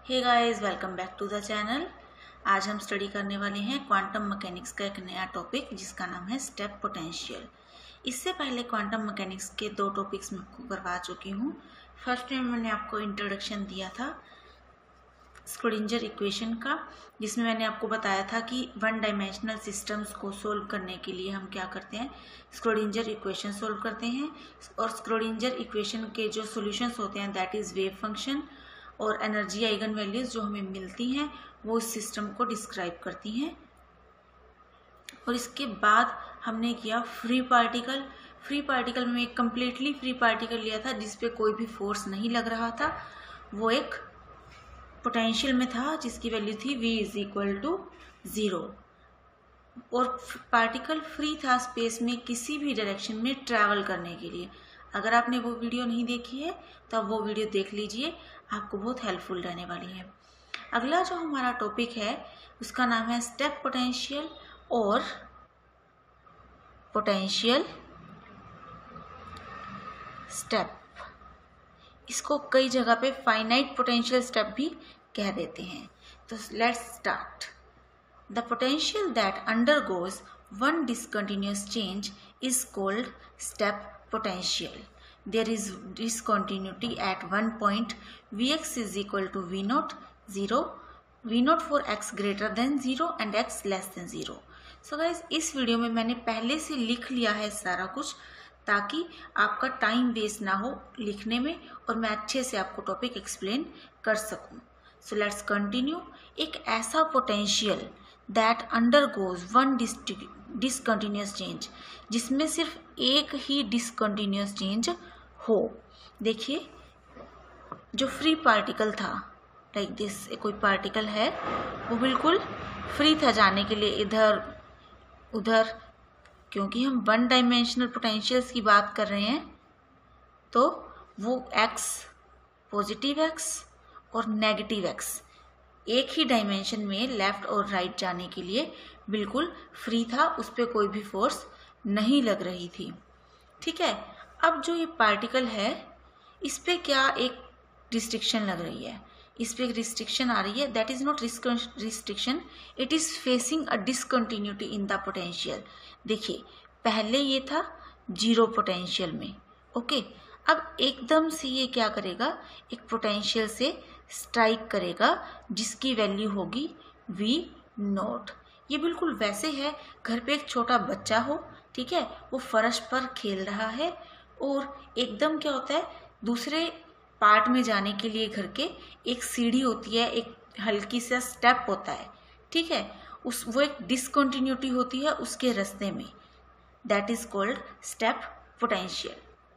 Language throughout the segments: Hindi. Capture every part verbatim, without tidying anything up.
Hey guys, welcome back to the channel. आज हम स्टडी करने वाले हैं क्वांटम मैकेनिक्स का एक नया टॉपिक जिसका नाम है स्टेप पोटेंशियल। इससे पहले क्वांटम मैकेनिक्स के दो टॉपिक्स मैं आपको करवा चुकी हूँ। फर्स्ट में मैंने आपको इंट्रोडक्शन दिया था स्क्रोडिंजर इक्वेशन का, जिसमें मैंने आपको बताया था कि वन डायमेंशनल सिस्टम्स को सोल्व करने के लिए हम क्या करते हैं, स्क्रोडिंजर इक्वेशन सोल्व करते हैं। और स्क्रोडिंजर इक्वेशन के जो सॉल्यूशंस होते हैं दैट इज़ वेव फंक्शन और एनर्जी आइगन वैल्यूज जो हमें मिलती हैं वो इस सिस्टम को डिस्क्राइब करती हैं। और इसके बाद हमने किया फ्री पार्टिकल। फ्री पार्टिकल में एक कम्प्लीटली फ्री पार्टिकल लिया था जिस पे कोई भी फोर्स नहीं लग रहा था। वो एक पोटेंशियल में था जिसकी वैल्यू थी v is equal to zero. और पार्टिकल फ्री था स्पेस में किसी भी डायरेक्शन में ट्रैवल करने के लिए। अगर आपने वो वीडियो नहीं देखी है तो आप वो वीडियो देख लीजिए, आपको बहुत हेल्पफुल रहने वाली है। अगला जो हमारा टॉपिक है उसका नाम है स्टेप पोटेंशियल और पोटेंशियल स्टेप। इसको कई जगह पे फाइनाइट पोटेंशियल स्टेप भी कह देते हैं। तो let's start. The potential that undergoes one discontinuous change is called step potential. There is discontinuity at one point. Vx is equal to v naught zero, v naught for x greater than zero and x less than zero. So guys, इस वीडियो में मैंने पहले से लिख लिया है सारा कुछ ताकि आपका टाइम वेस्ट ना हो लिखने में और मैं अच्छे से आपको टॉपिक एक्सप्लेन कर सकूं। So let's continue. एक ऐसा potential that undergoes one discontinuous change, जिसमें सिर्फ एक ही डिसकंटिन्यूअस चेंज हो। देखिए, जो फ्री पार्टिकल था लाइक दिस, कोई पार्टिकल है वो बिल्कुल फ्री था जाने के लिए इधर उधर, क्योंकि हम वन डायमेंशनल पोटेंशियल्स की बात कर रहे हैं तो वो x पॉजिटिव x और नेगेटिव x एक ही डायमेंशन में लेफ्ट और राइट जाने के लिए बिल्कुल फ्री था, उस पर कोई भी फोर्स नहीं लग रही थी। ठीक है, अब जो ये पार्टिकल है इस पे क्या एक रिस्ट्रिक्शन लग रही है, इस पे एक रिस्ट्रिक्शन आ रही है। That is not restriction, it is facing a discontinuity in the potential. देखिए, पहले ये था जीरो पोटेंशियल में, ओके। अब एकदम से ये क्या करेगा, एक पोटेंशियल से स्ट्राइक करेगा जिसकी वैल्यू होगी v नॉट। ये बिल्कुल वैसे है, घर पे एक छोटा बच्चा हो, ठीक है, वो फर्श पर खेल रहा है और एकदम क्या होता है, दूसरे पार्ट में जाने के लिए घर के एक सीढ़ी होती है, एक हल्की सा स्टेप होता है, ठीक है, उस वो एक डिसकंटिन्यूटी होती है उसके रास्ते में। That is called step potential.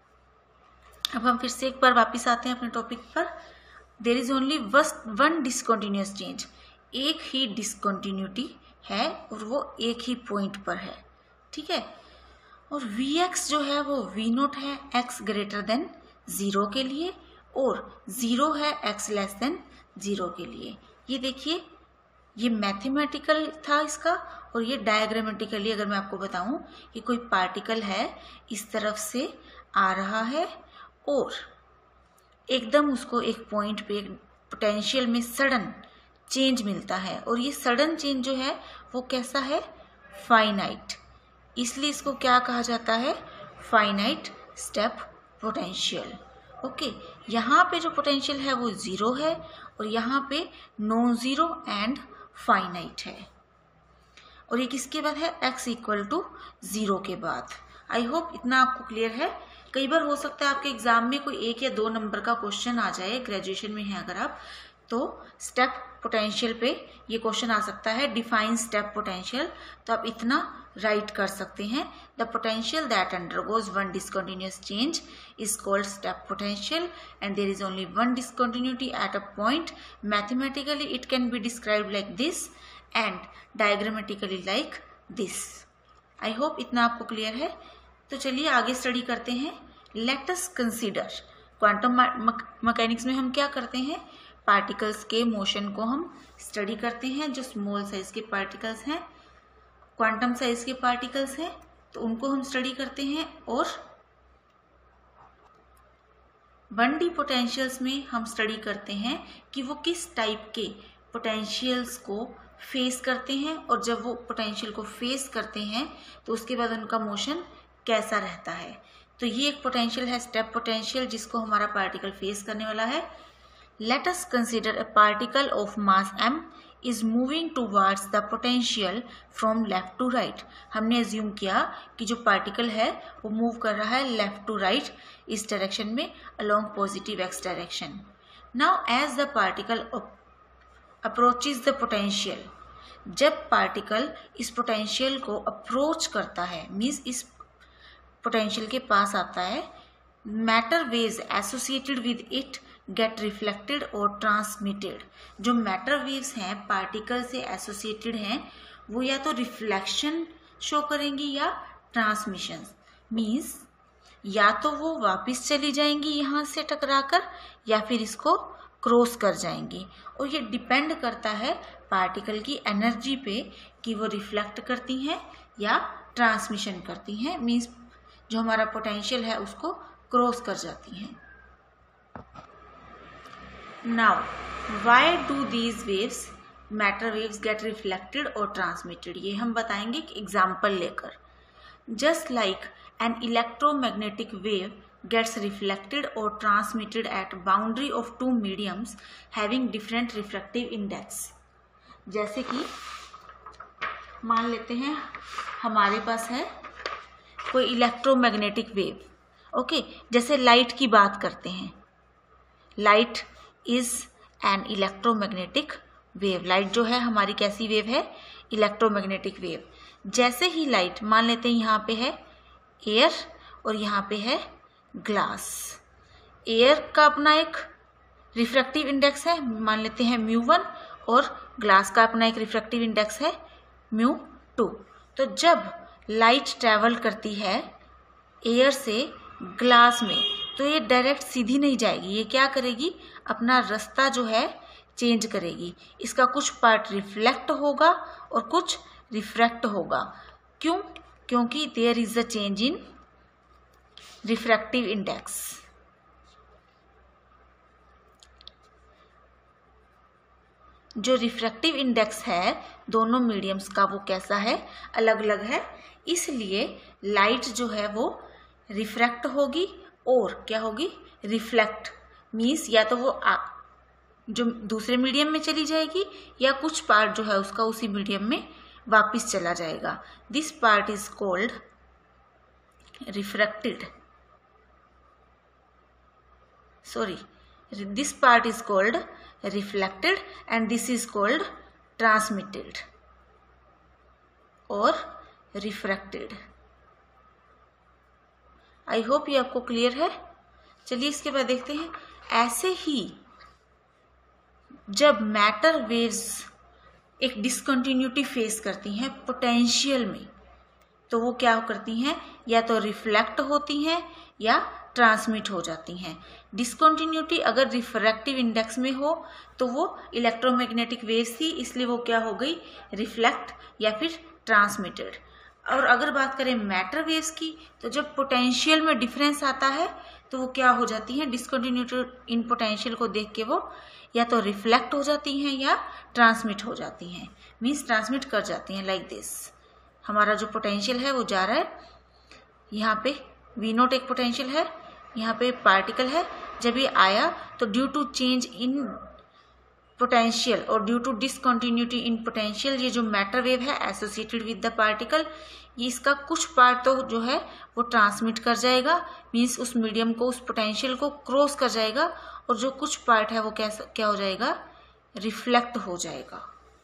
अब हम फिर से एक बार वापस आते हैं अपने टॉपिक पर। There is only one discontinuous change, एक ही डिसकंटिन्यूटी है और वो एक ही पॉइंट पर है, ठीक है। और Vx जो है वो v नोट है x ग्रेटर देन जीरो के लिए और जीरो है x लेस देन जीरो के लिए। ये देखिए, ये मैथमेटिकल था इसका और ये डायग्रामेटिकली अगर मैं आपको बताऊं कि कोई पार्टिकल है इस तरफ से आ रहा है और एकदम उसको एक पॉइंट पे एक पोटेंशियल में सडन चेंज मिलता है और ये सडन चेंज जो है वो कैसा है, फाइनाइट। इसलिए इसको क्या कहा जाता है, फाइनाइट स्टेप पोटेंशियल। ओके, यहाँ पे जो पोटेंशियल है वो जीरो है और यहाँ पे नॉन जीरो एंड फाइनाइट है। और ये किसके बाद है, x इक्वल टू जीरो के बाद। आई होप इतना आपको क्लियर है। कई बार हो सकता है आपके एग्जाम में कोई एक या दो नंबर का क्वेश्चन आ जाए, ग्रेजुएशन में है अगर आप, तो स्टेप पोटेंशियल पे ये क्वेश्चन आ सकता है, डिफाइन स्टेप पोटेंशियल। तो आप इतना राइट कर सकते हैं, the potential that undergoes one discontinuous change is called step potential and there is only one discontinuity at a point. Mathematically it can be described like this and diagrammatically like this. I hope इतना आपको क्लियर है। तो चलिए आगे स्टडी करते हैं। Let us consider, quantum mechanics में हम क्या करते हैं, पार्टिकल्स के मोशन को हम स्टडी करते हैं। जो स्मॉल साइज के पार्टिकल्स हैं, क्वांटम साइज के पार्टिकल्स हैं, तो उनको हम स्टडी करते हैं और वन डी पोटेंशियल्स में हम स्टडी करते हैं कि वो किस टाइप के पोटेंशियल्स को फेस करते हैं, और जब वो पोटेंशियल को फेस करते हैं तो उसके बाद उनका मोशन कैसा रहता है। तो ये एक पोटेंशियल है स्टेप पोटेंशियल, जिसको हमारा पार्टिकल फेस करने वाला है। Let us consider a particle of mass m is moving towards the potential from left to right। हमने एज्यूम किया कि जो पार्टिकल है वो मूव कर रहा है लेफ्ट टू राइट इस डायरेक्शन में along positive x direction. Now as the particle approaches the potential, जब पार्टिकल इस पोटेंशियल को अप्रोच करता है, मीन्स इस पोटेंशियल के पास आता है, matter waves associated with it get reflected और ट्रांसमिटेड। जो मैटर वेव्स हैं पार्टिकल से एसोसिएटेड हैं वो या तो रिफ्लेक्शन शो करेंगी या ट्रांसमिशन, मीन्स या तो वो वापस चली जाएंगी यहाँ से टकराकर या फिर इसको क्रॉस कर जाएंगी। और ये डिपेंड करता है पार्टिकल की एनर्जी पे कि वो रिफ्लेक्ट करती हैं या ट्रांसमिशन करती हैं, मीन्स जो हमारा पोटेंशियल है उसको क्रॉस कर जाती हैं। Now, why do these waves, matter waves, get reflected or transmitted? ये हम बताएंगे एक एग्जाम्पल लेकर। Just like an electromagnetic wave gets reflected or transmitted at boundary of two mediums having different refractive index। जैसे कि मान लेते हैं हमारे पास है कोई इलेक्ट्रोमैग्नेटिक वेव, ओके, जैसे लाइट की बात करते हैं। Light is an electromagnetic wave. Light जो है हमारी कैसी वेव है? Electromagnetic wave. जैसे ही लाइट, मान लेते हैं यहाँ पे है एयर और यहाँ पे है ग्लास। एयर का अपना एक रिफ्रैक्टिव इंडेक्स है, मान लेते हैं म्यू वन, और ग्लास का अपना एक रिफ्रैक्टिव इंडेक्स है म्यू टू। तो जब लाइट ट्रैवल करती है एयर से ग्लास में तो ये डायरेक्ट सीधी नहीं जाएगी, ये क्या करेगी? अपना रास्ता जो है चेंज करेगी। इसका कुछ पार्ट रिफ्लेक्ट होगा और कुछ रिफ्रैक्ट होगा। क्यों? क्योंकि there is a change in refractive index. जो रिफ्रैक्टिव इंडेक्स है दोनों मीडियम्स का वो कैसा है? अलग अलग है। इसलिए लाइट जो है वो रिफ्रैक्ट होगी और क्या होगी? रिफ्लेक्ट, मीन्स या तो वो आ, जो दूसरे मीडियम में चली जाएगी या कुछ पार्ट जो है उसका उसी मीडियम में वापस चला जाएगा। This part is called refracted, sorry this part is called reflected and this is called transmitted और रिफ्रैक्टेड। आई होप ये आपको क्लियर है। चलिए इसके बाद देखते हैं। ऐसे ही जब मैटर वेव्स एक डिसकंटिन्यूटी फेस करती हैं पोटेंशियल में, तो वो क्या करती हैं? या तो रिफ्लेक्ट होती हैं या ट्रांसमिट हो जाती हैं। डिसकंटिन्यूटी अगर रिफ्रैक्टिव इंडेक्स में हो तो वो इलेक्ट्रोमैग्नेटिक वेव्स थी, इसलिए वो क्या हो गई? रिफ्लेक्ट या फिर ट्रांसमिटेड। और अगर बात करें मैटर वेव्स की, तो जब पोटेंशियल में डिफरेंस आता है तो वो क्या हो जाती हैं? डिसकंटिन्यूटी इन पोटेंशियल को देख के वो या तो रिफ्लेक्ट हो जाती हैं या ट्रांसमिट हो जाती हैं, मीन्स ट्रांसमिट कर जाती हैं। लाइक दिस हमारा जो पोटेंशियल है वो जा रहा है, यहाँ पे वी नोट एक पोटेंशियल है, यहाँ पे पार्टिकल है। जब ये आया तो due to change in potential और due to discontinuity in potential, ये जो मैटर वेव है एसोसिएटेड विद द पार्टिकल, ये इसका कुछ पार्ट तो जो है वो ट्रांसमिट कर जाएगा, मीन्स उस मीडियम को, उस पोटेंशियल को क्रॉस कर जाएगा, और जो कुछ पार्ट है वो कैसा क्या हो जाएगा? रिफ्लेक्ट हो जाएगा।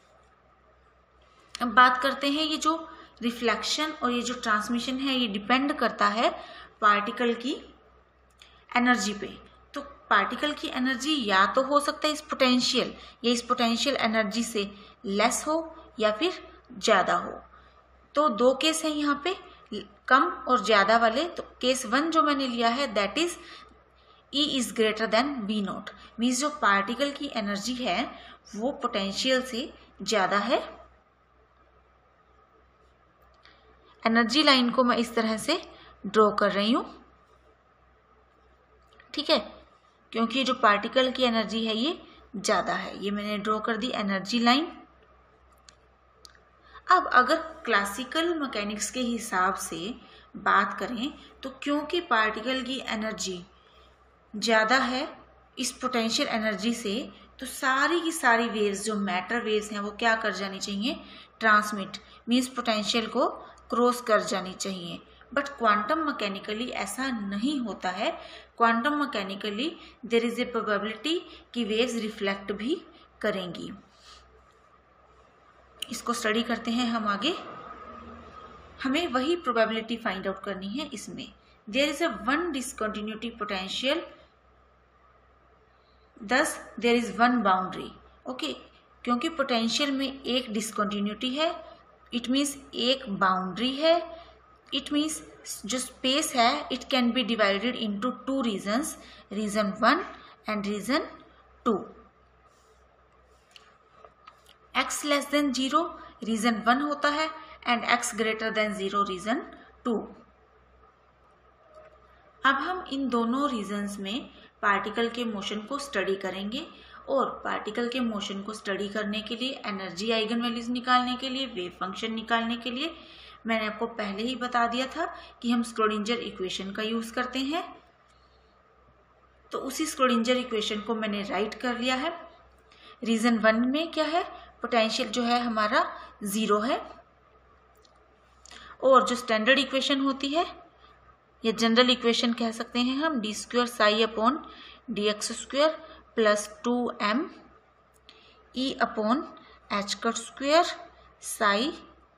अब बात करते हैं ये जो रिफ्लेक्शन और ये जो ट्रांसमिशन है ये डिपेंड करता है पार्टिकल की एनर्जी पे। तो पार्टिकल की एनर्जी या तो हो सकता है इस पोटेंशियल या इस पोटेंशियल एनर्जी से लेस हो या फिर ज़्यादा हो। तो दो केस हैं यहाँ पे, कम और ज़्यादा वाले। तो केस वन जो मैंने लिया है that is E is greater than V naught, means जो पार्टिकल की एनर्जी है वो पोटेंशियल से ज़्यादा है। एनर्जी लाइन को मैं इस तरह से ड्रॉ कर रही हूँ, ठीक है। क्योंकि जो पार्टिकल की एनर्जी है ये ज़्यादा है। ये मैंने ड्रॉ कर दी एनर्जी लाइन। अब अगर क्लासिकल मैकेनिक्स के हिसाब से बात करें तो क्योंकि पार्टिकल की एनर्जी ज़्यादा है इस पोटेंशियल एनर्जी से, तो सारी की सारी वेव्स जो मैटर वेव्स हैं वो क्या कर जानी चाहिए, ट्रांसमिट मीन्स पोटेंशियल को क्रॉस कर जानी चाहिए। बट क्वांटम मैकेनिकली ऐसा नहीं होता है। Quantum mechanically there is a probability कि वेव्स रिफ्लेक्ट भी करेंगी। इसको स्टडी करते हैं हम आगे। हमें वही प्रोबेबिलिटी फाइंड आउट करनी है इसमें। There is a one discontinuity potential, thus there is one boundary. Okay, क्योंकि पोटेंशियल में एक डिसकंटिन्यूटी है, इट मीन्स एक बाउंड्री है। इट मीन्स जो स्पेस है it can be divided into two regions, region one and region two. x less than zero region one होता है and x greater than zero region two. अब हम इन दोनों रीजन्स में पार्टिकल के मोशन को स्टडी करेंगे और पार्टिकल के मोशन को स्टडी करने के लिए, एनर्जी आइगन वैल्यूज निकालने के लिए, वेव फंक्शन निकालने के लिए मैंने आपको पहले ही बता दिया था कि हम स्क्रोडिंजर इक्वेशन का यूज करते हैं। तो उसी स्क्रोडिंजर इक्वेशन को मैंने राइट कर लिया है। रीजन वन में क्या है, पोटेंशियल जो है हमारा जीरो है और जो स्टैंडर्ड इक्वेशन होती है या जनरल इक्वेशन कह सकते हैं हम, D square psi upon D X square plus two M E upon H cut square psi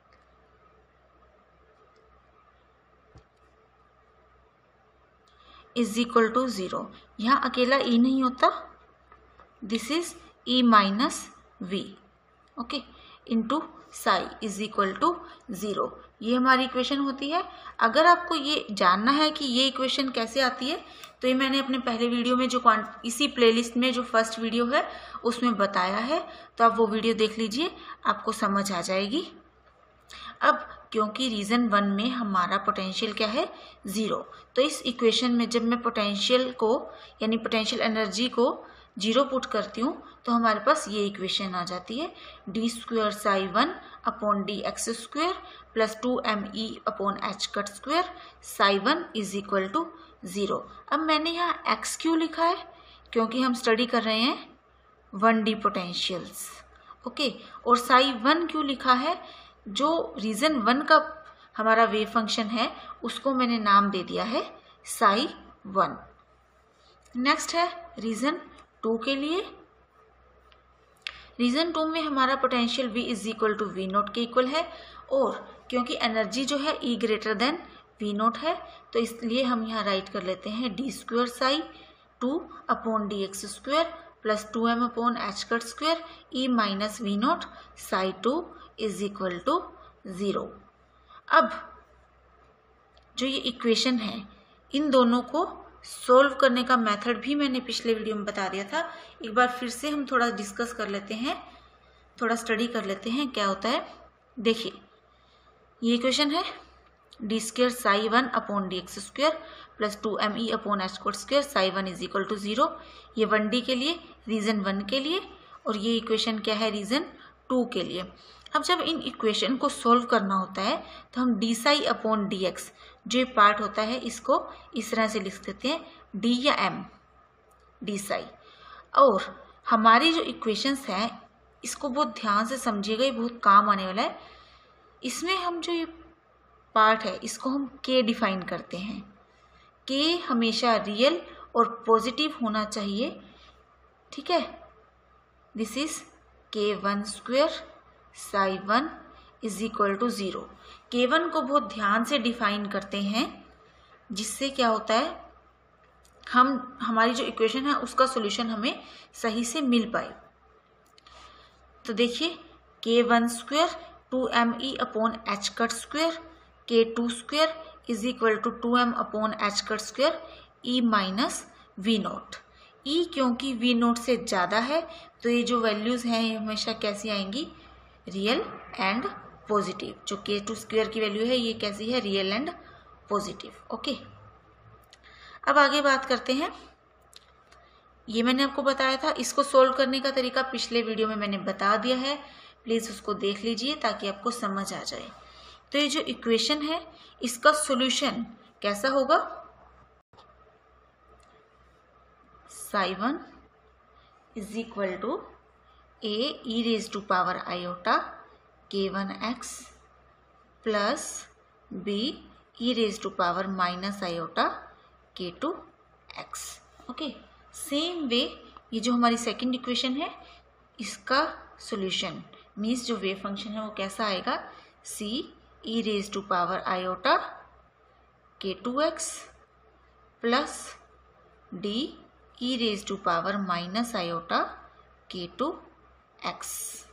is equal to zero. यहाँ अकेला ई नहीं होता, this is E minus V, okay, into psi is equal to zero. ये हमारी इक्वेशन होती है। अगर आपको ये जानना है कि ये इक्वेशन कैसे आती है तो ये मैंने अपने पहले वीडियो में जो इसी प्लेलिस्ट में जो फर्स्ट वीडियो है उसमें बताया है, तो आप वो वीडियो देख लीजिए, आपको समझ आ जाएगी। अब क्योंकि रीजन वन में हमारा पोटेंशियल क्या है, जीरो, तो इस इक्वेशन में जब मैं पोटेंशियल को यानी पोटेंशियल एनर्जी को जीरो पुट करती हूँ तो हमारे पास ये इक्वेशन आ जाती है, D square psi one upon D X square plus two M E upon H cut square psi one is equal to zero. अब मैंने यहाँ एक्स क्यों लिखा है, क्योंकि हम स्टडी कर रहे हैं वन डी पोटेंशियल्स, ओके। और साई वन क्यों लिखा है, जो रीजन वन का हमारा वेव फंक्शन है उसको मैंने नाम दे दिया है साई वन। नेक्स्ट है रीजन टू के लिए। रीजन टू में हमारा potential V is equal to V naught के इक्वल है और क्योंकि एनर्जी जो है E greater than V naught है तो इसलिए हम यहाँ राइट कर लेते हैं D square psi two upon D X square plus two M upon H cut square E minus V naught psi two is equal to zero. अब जो ये इक्वेशन है इन दोनों को सोल्व करने का मेथड भी मैंने पिछले वीडियो में बता दिया था। एक बार फिर से हम थोड़ा डिस्कस कर लेते हैं, थोड़ा स्टडी कर लेते हैं क्या होता है। देखिए ये इक्वेशन है D square psi one upon D X square plus two M E upon H cut square psi one is equal to zero. ये वन डी के लिए, रीजन वन के लिए, और ये इक्वेशन क्या है रीजन टू के लिए। अब जब इन इक्वेशन को सोल्व करना होता है तो हम D psi upon D x जो ये पार्ट होता है इसको इस तरह से लिख देते हैं डी या एम डी साई। और हमारी जो इक्वेशंस हैं इसको बहुत ध्यान से समझिएगा, ये बहुत काम आने वाला है। इसमें हम जो ये पार्ट है इसको हम के डिफाइन करते हैं। के हमेशा रियल और पॉजिटिव होना चाहिए, ठीक है। दिस इज के one square psi one is equal to zero. K one को बहुत ध्यान से डिफाइन करते हैं जिससे क्या होता है हम हमारी जो इक्वेशन है उसका सॉल्यूशन हमें सही से मिल पाए। तो देखिए K one square two M E upon H cut square K two square is equal to two M upon H cut square E minus V naught. E क्योंकि वी नोट से ज़्यादा है तो ये जो वैल्यूज़ हैं ये हमेशा कैसी आएंगी, रियल एंड पॉजिटिव। जो के टू स्क्वेयर की वैल्यू है ये कैसी है, रियल एंड पॉजिटिव, ओके। अब आगे बात करते हैं ये मैंने आपको बताया था। इसको सोल्व करने का तरीका पिछले वीडियो में मैंने बता दिया है, प्लीज़ उसको देख लीजिए ताकि आपको समझ आ जाए। तो ये जो इक्वेशन है इसका सॉल्यूशन कैसा होगा, psi one is equal to A E raise to power iota के one x plus B E raise to power minus iota के two X. Okay, same way ये जो हमारी सेकंड इक्वेशन है इसका सॉल्यूशन मीन्स जो वेव फंक्शन है वो कैसा आएगा, C E raise to power iota के two X plus D E raise to power minus iota के टू एक्स।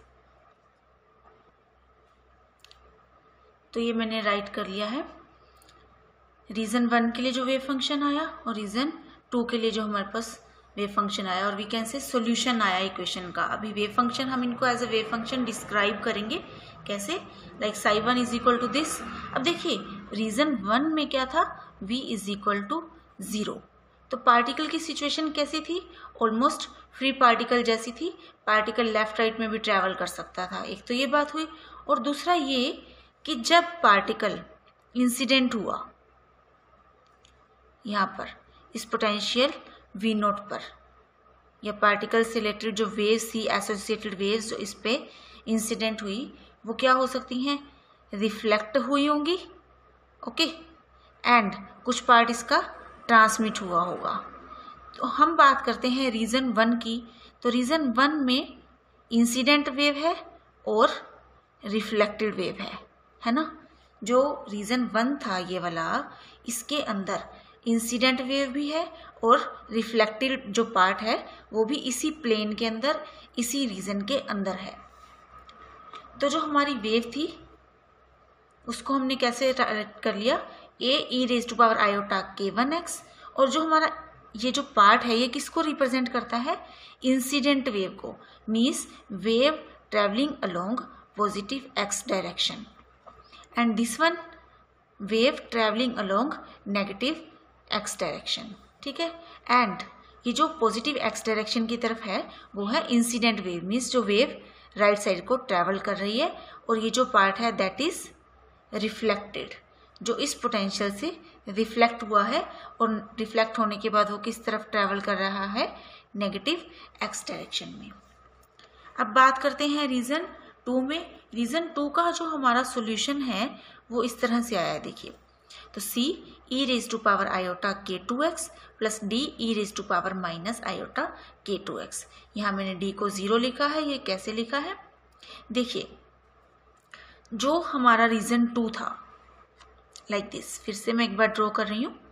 तो ये मैंने राइट कर लिया है रीजन वन के लिए जो वेव फंक्शन आया और रीजन टू के लिए जो हमारे पास वेव फंक्शन आया, और वी कैन से सॉल्यूशन आया इक्वेशन का। अभी वेव फंक्शन हम इनको as a wave function describe करेंगे कैसे, like psi one is equal to this. अब देखिए रीजन वन में क्या था, v is equal to zero. तो पार्टिकल की सिचुएशन कैसी थी, ऑलमोस्ट फ्री पार्टिकल जैसी थी, पार्टिकल लेफ्ट राइट में भी ट्रेवल कर सकता था। एक तो ये बात हुई, और दूसरा ये कि जब पार्टिकल इंसिडेंट हुआ यहाँ पर इस पोटेंशियल वी नोट पर, या पार्टिकल से रिलेटेड जो वेव्स थी, एसोसिएटेड वेव्स जो इस पे इंसिडेंट हुई, वो क्या हो सकती हैं, रिफ्लेक्ट हुई होंगी। ओके, एंड कुछ पार्ट इसका ट्रांसमिट हुआ होगा। तो हम बात करते हैं रीजन वन की। तो रीजन वन में इंसिडेंट वेव है और रिफ्लेक्टेड वेव है, है ना। जो रीजन वन था ये वाला, इसके अंदर इंसिडेंट वेव भी है और रिफ्लेक्टेड जो पार्ट है वो भी इसी प्लेन के अंदर, इसी रीजन के अंदर है। तो जो हमारी वेव थी उसको हमने कैसे कर लिया, A E raise to power iota के वन एक्स, और जो हमारा ये जो पार्ट है ये किसको रिप्रेजेंट करता है, इंसिडेंट वेव को, means wave travelling along positive X direction, and this one wave travelling along negative X direction. ठीक है, एंड ये जो पॉजिटिव एक्स डायरेक्शन की तरफ है वो है इंसिडेंट वेव, मीन्स जो वेव राइट साइड को ट्रेवल कर रही है, और ये जो पार्ट है दैट इज रिफ्लेक्टेड, जो इस पोटेंशियल से रिफ्लेक्ट हुआ है, और रिफ्लेक्ट होने के बाद वो किस तरफ ट्रेवल कर रहा है, नेगेटिव एक्स डायरेक्शन में। अब बात करते हैं रीजन टू में। रीजन टू का जो हमारा सॉल्यूशन है वो इस तरह से आया है, देखिए। तो C E raise to power iota के two X plus D E raise to power minus iota के टू एक्स। यहाँ मैंने डी को जीरो लिखा है, ये कैसे लिखा है, देखिए जो हमारा रीजन टू था लाइक like दिस, फिर से मैं एक बार ड्रॉ कर रही हूं।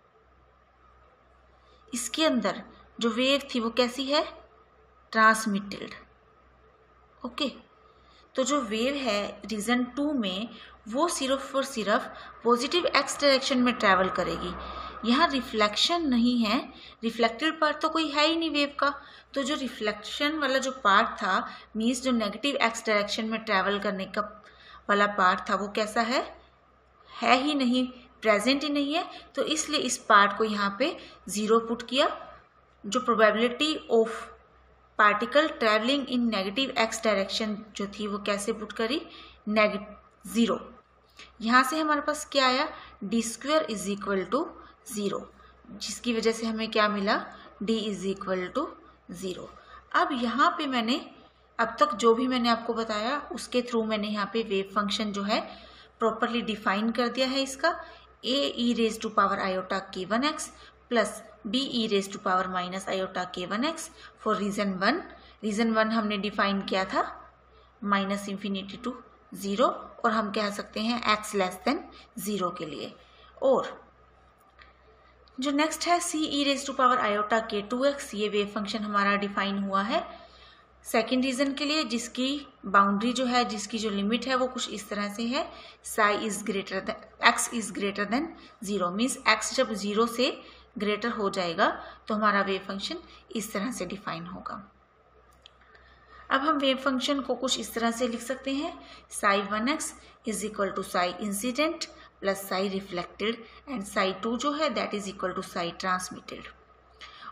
इसके अंदर जो वेव थी वो कैसी है, ट्रांसमिटेड। ओके, तो जो वेव है रीजन टू में वो सिर्फ और सिर्फ पॉजिटिव एक्स डायरेक्शन में ट्रैवल करेगी। यहाँ रिफ्लेक्शन नहीं है, रिफ्लेक्टेड पार्ट तो कोई है ही नहीं वेव का। तो जो रिफ्लेक्शन वाला जो पार्ट था, मीन्स जो नेगेटिव एक्स डायरेक्शन में ट्रैवल करने का वाला पार्ट था, वो कैसा है, है ही नहीं, प्रेजेंट ही नहीं है। तो इसलिए इस पार्ट को यहाँ पे जीरो पुट किया। जो probability of particle travelling in negative X direction जो थी वो कैसे पुट करी, नेगेटिव जीरो। यहाँ से हमारे पास क्या आया, D square is equal to zero, जिसकी वजह से हमें क्या मिला, D is equal to zero. अब यहाँ पे मैंने अब तक जो भी मैंने आपको बताया उसके थ्रू मैंने यहाँ पे वेव फंक्शन जो है प्रॉपरली डिफाइन कर दिया है। इसका A E raise to power iota के one x plus D E raise to power minus iota के one X for region one. Region one हमने डिफाइन किया था माइनस इंफिनिटी टू जीरो, और हम कह सकते हैं एक्स लेस देन जीरो के लिए। और जो नेक्स्ट है C E raise to power iota के टू एक्स, ये वेव फंक्शन हमारा डिफाइन हुआ है सेकेंड रीजन के लिए, जिसकी बाउंड्री जो है, जिसकी जो लिमिट है वो कुछ इस तरह से है, psi is greater than X is greater than zero, means X जब जीरो से ग्रेटर हो जाएगा तो हमारा वेव फंक्शन इस तरह से डिफाइन होगा। अब हम वेव फंक्शन को कुछ इस तरह से लिख सकते हैं, psi one x is equal to psi incident plus psi reflected, and psi two जो है that is equal to psi transmitted.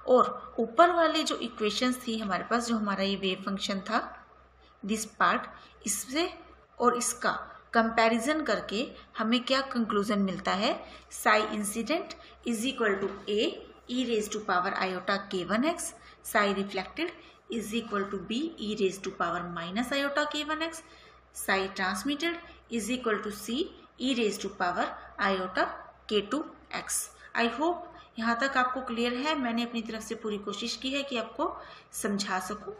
और ऊपर वाले जो इक्वेशंस थी हमारे पास, जो हमारा ये वेव फंक्शन था, दिस पार्ट, इससे और इसका कंपैरिजन करके हमें क्या कंक्लूजन मिलता है, psi incident is equal to A E raise to power iota के one X, psi reflected is equal to B E raise to power minus iota के one X, psi transmitted is equal to C E raise to power iota के टू एक्स। आई होप यहाँ तक आपको क्लियर है। मैंने अपनी तरफ से पूरी कोशिश की है कि आपको समझा सकूं।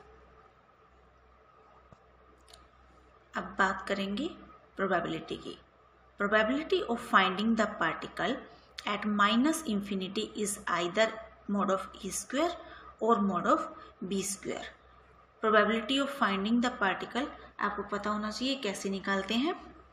अब बात करेंगे प्रोबेबिलिटी की। Probability of finding the particle at minus infinity is either mod of E square और mod of B square. Probability of finding the particle आपको पता होना चाहिए कैसे निकालते हैं।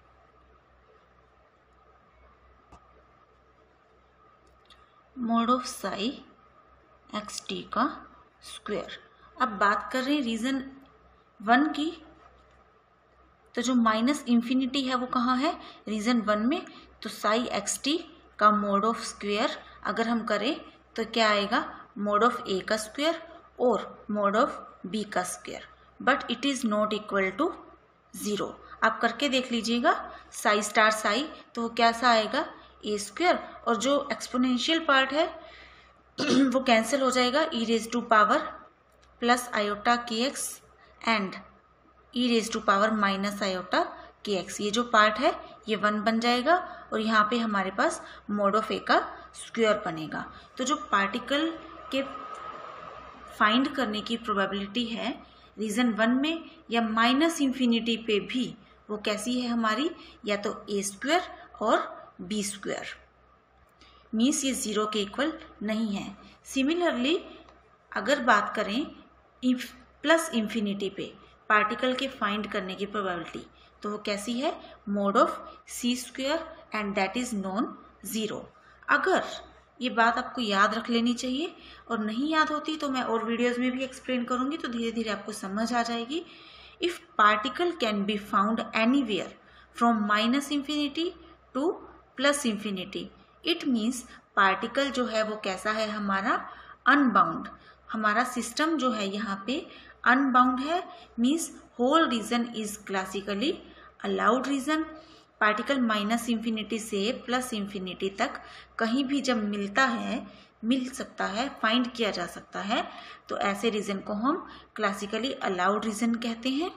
Mod of psi X T का स्क्वायर। अब बात कर रहे हैं रीजन वन की, तो जो माइनस इंफिनिटी है वो कहाँ है, रीजन वन में। तो साई एक्स टी का मोड ऑफ स्क्वायर अगर हम करें तो क्या आएगा, मोड ऑफ ए का स्क्वायर और मोड ऑफ बी का square, but it is not equal to zero. आप करके देख लीजिएगा, साई स्टार साई तो वो कैसा आएगा, ए स्क्वायर, और जो एक्सपोनेंशियल पार्ट है वो कैंसिल हो जाएगा, E raise to power plus iota K X and E raise to power minus iota K X. ये जो पार्ट है ये वन बन जाएगा और यहाँ पे हमारे पास मोड ऑफ ए का स्क्वायर बनेगा। तो जो पार्टिकल के फाइंड करने की प्रोबेबिलिटी है रीजन वन में या माइनस इंफिनिटी पे भी, वो कैसी है हमारी, या तो ए स्क्वायर और बी स्क्वायर, मीन्स ये जीरो के इक्वल नहीं है। सिमिलरली अगर बात करें प्लस इंफिनिटी पे पार्टिकल के फाइंड करने की प्रोबेबिलिटी, तो वो कैसी है, mod of C square and that is non zero. अगर ये बात आपको याद रख लेनी चाहिए और नहीं याद होती तो मैं और वीडियोस में भी एक्सप्लेन करूंगी, तो धीरे धीरे आपको समझ आ जाएगी। If particle can be found anywhere from minus infinity to plus infinity, it means particle जो है वो कैसा है हमारा, अनबाउंड। हमारा सिस्टम जो है यहाँ पे अनबाउंड है, means whole region is classically allowed region. Particle minus infinity से प्लस इंफिनिटी तक कहीं भी जब मिलता है, मिल सकता है, फाइंड किया जा सकता है, तो ऐसे रीजन को हम क्लासिकली अलाउड रीजन कहते हैं।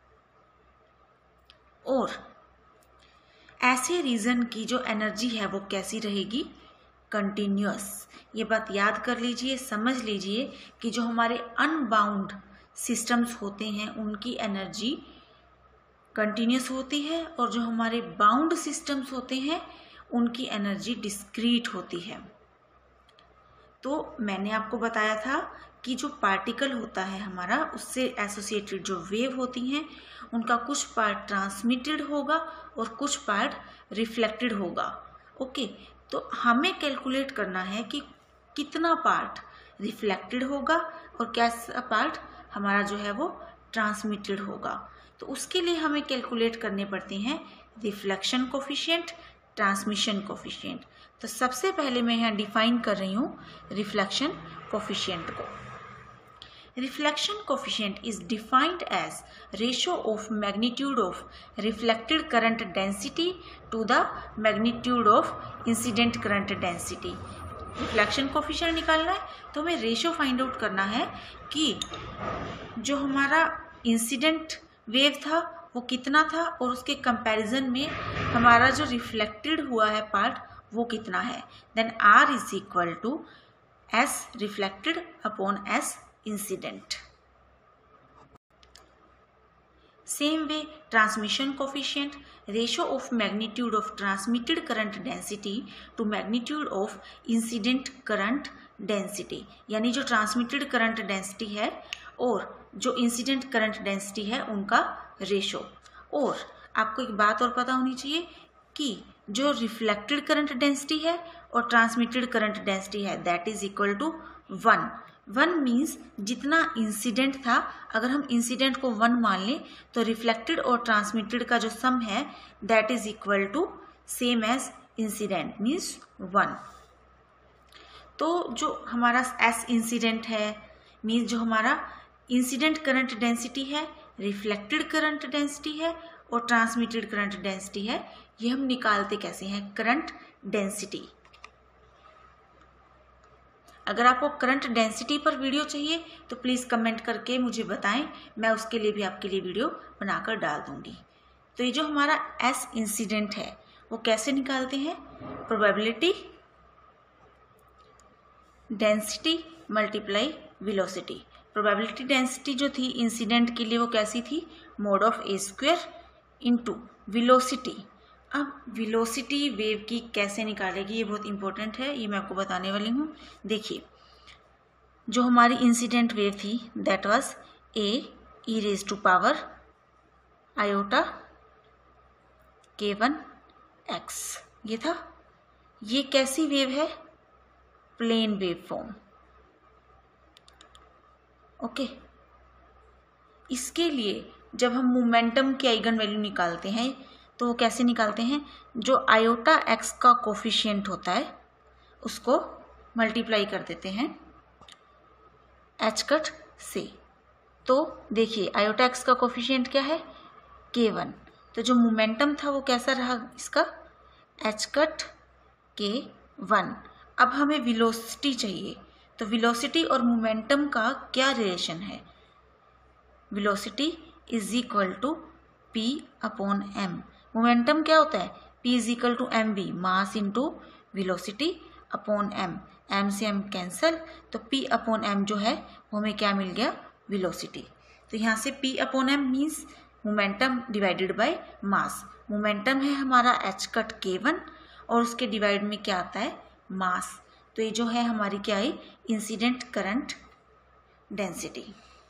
और ऐसे रीजन की जो एनर्जी है वो कैसी रहेगी, कंटिन्यूअस। ये बात याद कर लीजिए, समझ लीजिए कि जो हमारे अनबाउंड सिस्टम्स होते हैं उनकी एनर्जी कंटिन्यूअस होती है और जो हमारे बाउंड सिस्टम्स होते हैं उनकी एनर्जी डिस्क्रीट होती है। तो मैंने आपको बताया था कि जो पार्टिकल होता है हमारा, उससे एसोसिएटेड जो वेव होती हैं उनका कुछ पार्ट ट्रांसमिटेड होगा और कुछ पार्ट रिफ्लेक्टेड होगा। ओके, तो हमें कैलकुलेट करना है कि कितना पार्ट रिफ्लेक्टेड होगा और कैसा पार्ट हमारा जो है वो ट्रांसमिटेड होगा। तो उसके लिए हमें कैलकुलेट करने पड़ते हैं रिफ्लेक्शन कोफिशिएंट, ट्रांसमिशन कोफिशिएंट। तो सबसे पहले मैं यहाँ डिफाइन कर रही हूँ रिफ्लेक्शन कोफिशिएंट को। Reflection coefficient is defined as ratio of magnitude of reflected current density to the magnitude of incident current density. Reflection coefficient निकालना है तो हमें रेशियो फाइंड आउट करना है कि जो हमारा इंसिडेंट वेव था वो कितना था और उसके कंपैरिजन में हमारा जो रिफ्लेक्टेड हुआ है पार्ट वो कितना है। Then R is equal to S reflected upon S incident. Same way, transmission coefficient, ratio of magnitude of transmitted current density to magnitude of incident current density, यानी जो transmitted current density है और जो incident current density है उनका रेशो। और आपको एक बात और पता होनी चाहिए कि जो reflected current density है और transmitted current density है that is equal to one. One means जितना इंसिडेंट था, अगर हम इंसिडेंट को वन मान लें तो रिफ्लेक्टेड और ट्रांसमिटेड का जो सम है that is equal to same as incident means one. तो जो हमारा एस इंसिडेंट है, मीन्स जो हमारा इंसिडेंट करंट डेंसिटी है, रिफ्लेक्टेड करंट डेंसिटी है और ट्रांसमिटेड करंट डेंसिटी है, ये हम निकालते कैसे हैं? Current density. अगर आपको करंट डेंसिटी पर वीडियो चाहिए तो प्लीज़ कमेंट करके मुझे बताएं, मैं उसके लिए भी आपके लिए वीडियो बनाकर डाल दूंगी। तो ये जो हमारा एस इंसिडेंट है वो कैसे निकालते हैं? Probability density multiply velocity. Probability density जो थी इंसिडेंट के लिए वो कैसी थी? Mod of A square into velocity. अब वेलोसिटी वेव की कैसे निकालेगी, ये बहुत इंपॉर्टेंट है, ये मैं आपको बताने वाली हूँ। देखिए, जो हमारी इंसिडेंट वेव थी that was a E raise to power iota के वन एक्स, ये था। ये कैसी वेव है? Plane wave form. ओके, इसके लिए जब हम मोमेंटम की आइगन वैल्यू निकालते हैं तो वो कैसे निकालते हैं? जो आयोटा एक्स का कोफिशिएंट होता है उसको मल्टीप्लाई कर देते हैं एच कट से। तो देखिए आयोटा एक्स का कोफिशिएंट क्या है? K one. तो जो मोमेंटम था वो कैसा रहा इसका? एच कट के वन। अब हमें वेलोसिटी चाहिए, तो वेलोसिटी और मोमेंटम का क्या रिलेशन है? Velocity is equal to p upon m. Momentum क्या होता है? p is equal to m v, mass into velocity upon m. M से एम कैंसल, तो p अपॉन एम जो है वो हमें क्या मिल गया? वेलोसिटी। तो यहाँ से p upon m means momentum divided by mass. Momentum है हमारा एच कट के वन और उसके डिवाइड में क्या आता है? मास। तो ये जो है हमारी क्या है? Incident current density.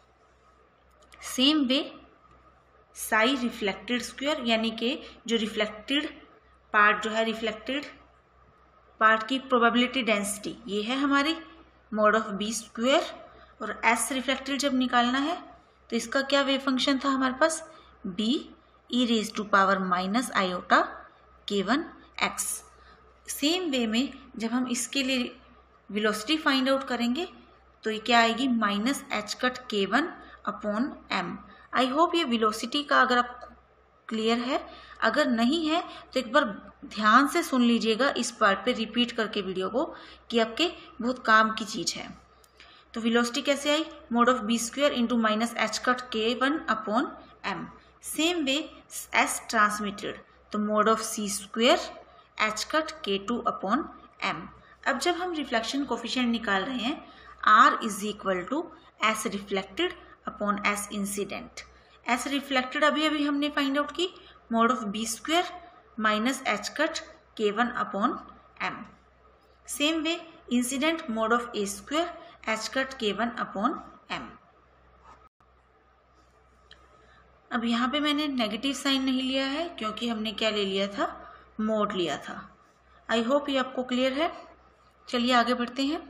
Same way psi reflected square, यानी कि जो रिफ्लेक्टेड पार्ट जो है, रिफ्लेक्टेड पार्ट की प्रोबेबिलिटी डेंसिटी ये है हमारी मोड ऑफ बी स्क्वायर। और एस रिफ्लेक्टेड जब निकालना है तो इसका क्या वेव फंक्शन था हमारे पास? B E raise to power minus iota के वन एक्स। सेम वे में जब हम इसके लिए वेलोसिटी फाइंड आउट करेंगे तो ये क्या आएगी? माइनस एच कट के one upon m. I hope ये वेलोसिटी का अगर आप क्लियर है, अगर नहीं है तो एक बार ध्यान से सुन लीजिएगा इस पार्ट पे रिपीट करके वीडियो को, कि आपके बहुत काम की चीज है। तो वेलोसिटी कैसे आई? Mod of B square into minus H cut के one upon m. Same way S transmitted, तो mod of C square h cut के टू अपॉन एम। अब जब हम रिफ्लेक्शन कोफिशिएंट निकाल रहे हैं, R is equal to S reflected upon S incident. S reflected अभी अभी हमने फाइंड आउट की, mod of B square minus H cut के one upon m. Same way incident mod of A square h cut के वन अपॉन एम। अब यहाँ पे मैंने नेगेटिव साइन नहीं लिया है क्योंकि हमने क्या ले लिया था? मोड लिया था। आई होप ये आपको क्लियर है। चलिए आगे बढ़ते हैं।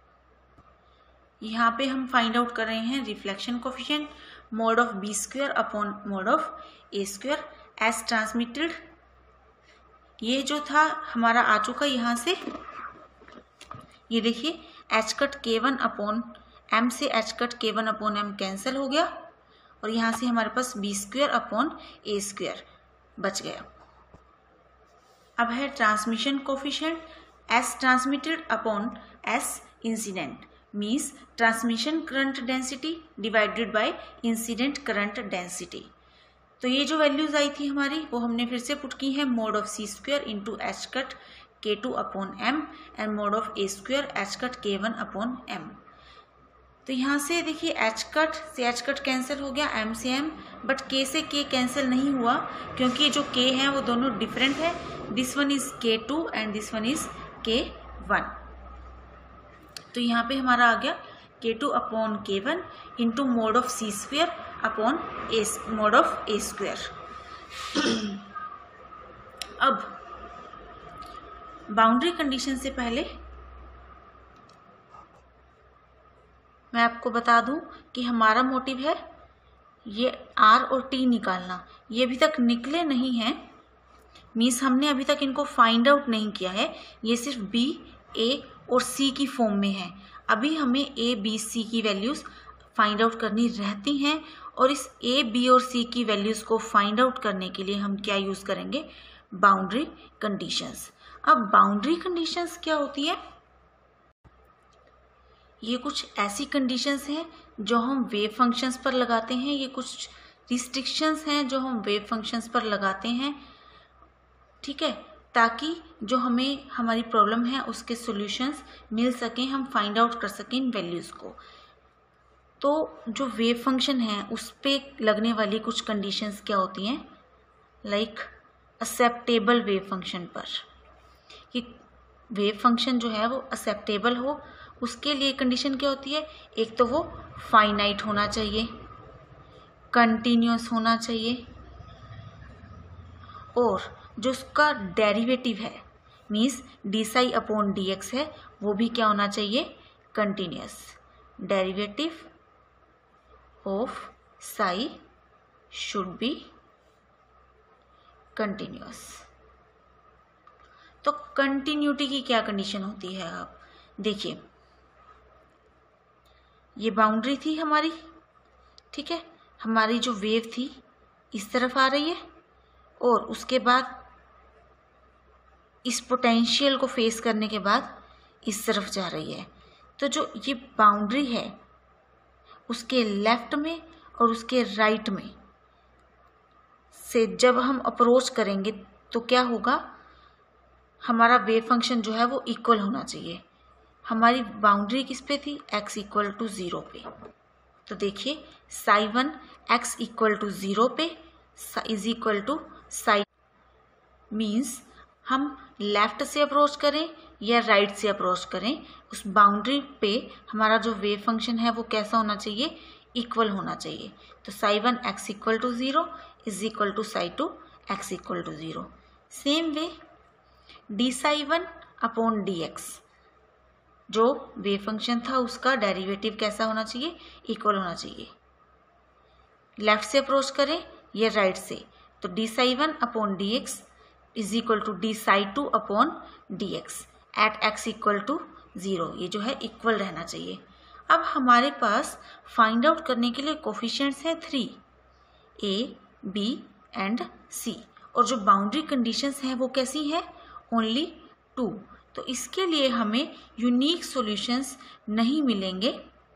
यहाँ पे हम फाइंड आउट कर रहे हैं reflection coefficient mod of B square upon mod of A square S transmitted. ये जो था हमारा आ चुका यहाँ से, ये देखिए एच कट के वन अपॉन एम से एच कट के वन अपॉन एम कैंसिल हो गया और यहाँ से हमारे पास b square upon a square बच गया। अब है transmission coefficient S transmitted upon S incident, means transmission current density divided by incident current density. तो ये जो वैल्यूज आई थी हमारी वो हमने फिर से पुट की है, mod of C square into h cut के two upon m and mod of A square h cut के वन अपॉन एम। तो यहाँ से देखिए एच कट से एच कट कैंसिल हो गया, एम से एम, बट के से के कैंसिल नहीं हुआ क्योंकि जो के हैं वो दोनों डिफरेंट है। This one is k two and this one is के वन। तो यहाँ पे हमारा आ गया के टू अपॉन के one into mod of C square upon a mod of A square. अब बाउंड्री कंडीशन से पहले मैं आपको बता दूं कि हमारा मोटिव है ये आर और टी निकालना। ये अभी तक निकले नहीं हैं, मीन्स हमने अभी तक इनको फाइंड आउट नहीं किया है। ये सिर्फ बी, ए और सी की फॉर्म में है। अभी हमें ए बी सी की वैल्यूज़ फाइंड आउट करनी रहती हैं, और इस ए बी और सी की वैल्यूज़ को फाइंड आउट करने के लिए हम क्या यूज़ करेंगे, बाउंड्री कंडीशंस। अब बाउंड्री कंडीशंस क्या होती है, ये कुछ ऐसी कंडीशंस हैं जो हम वेव फंक्शंस पर लगाते हैं, ये कुछ रिस्ट्रिक्शंस हैं जो हम वेव फंक्शंस पर लगाते हैं, ठीक है, ताकि जो हमें हमारी प्रॉब्लम है उसके सॉल्यूशंस मिल सकें, हम फाइंड आउट कर सकें इन वैल्यूज़ को। तो जो वेव फंक्शन है उस पर लगने वाली कुछ कंडीशंस क्या होती हैं, लाइक एक्सेप्टेबल वेव फंक्शन पर, कि वेव फंक्शन जो है वो एक्सेप्टेबल हो, उसके लिए कंडीशन क्या होती है, एक तो वो फाइनाइट होना चाहिए, कंटिन्यूअस होना चाहिए, और जो उसका डेरिवेटिव है means d psi upon D x है वो भी क्या होना चाहिए, continuous. Derivative of psi should be continuous. तो कंटिन्यूटी की क्या कंडीशन होती है, आप देखिए, ये बाउंड्री थी हमारी, ठीक है, हमारी जो वेव थी इस तरफ आ रही है और उसके बाद इस पोटेंशियल को फेस करने के बाद इस तरफ जा रही है। तो जो ये बाउंड्री है उसके लेफ्ट में और उसके राइट में से जब हम अप्रोच करेंगे तो क्या होगा, हमारा वेव फंक्शन जो है वो इक्वल होना चाहिए। हमारी बाउंड्री किस पे थी, x इक्वल टू ज़ीरो पे। तो देखिए psi one x equal to zero पे is equal to psi, means हम लेफ्ट से अप्रोच करें या राइट से अप्रोच करें, उस बाउंड्री पे हमारा जो वेव फंक्शन है वो कैसा होना चाहिए, इक्वल होना चाहिए। तो psi one x equal to zero is equal to psi two x equal to zero. Same way d psi one upon D x, जो वेव फंक्शन था उसका डेरिवेटिव कैसा होना चाहिए, इक्वल होना चाहिए। लेफ्ट से अप्रोच करें या राइट से, तो d psi one upon D x is equal to d psi two upon D x at x equal to zero, ये जो है इक्वल रहना चाहिए। अब हमारे पास फाइंड आउट करने के लिए कोफिशिएंट्स हैं three, a b and c, और जो बाउंड्री कंडीशंस हैं वो कैसी हैं, ओनली टू। तो इसके लिए हमें यूनिक सॉल्यूशंस नहीं मिलेंगे।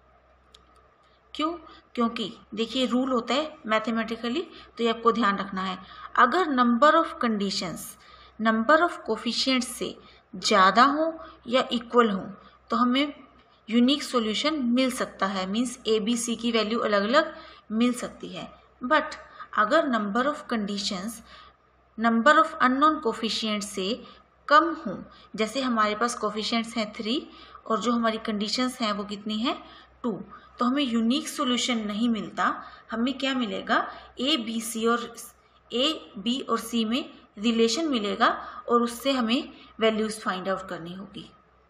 क्यों, क्योंकि देखिए रूल होता है मैथमेटिकली, तो ये आपको ध्यान रखना है, अगर number of conditions number of coefficients से ज़्यादा हो या इक्वल हो तो हमें यूनिक सॉल्यूशन मिल सकता है, मींस ए बी सी की वैल्यू अलग अलग मिल सकती है। बट अगर number of conditions number of unknown coefficients से कम हो, जैसे हमारे पास कोफिशिएंट्स हैं थ्री और जो हमारी कंडीशंस हैं वो कितनी है, टू, तो हमें यूनिक सॉल्यूशन नहीं मिलता। हमें क्या मिलेगा, ए बी सी और ए बी और सी में रिलेशन मिलेगा और उससे हमें वैल्यूज फाइंड आउट करनी होगी।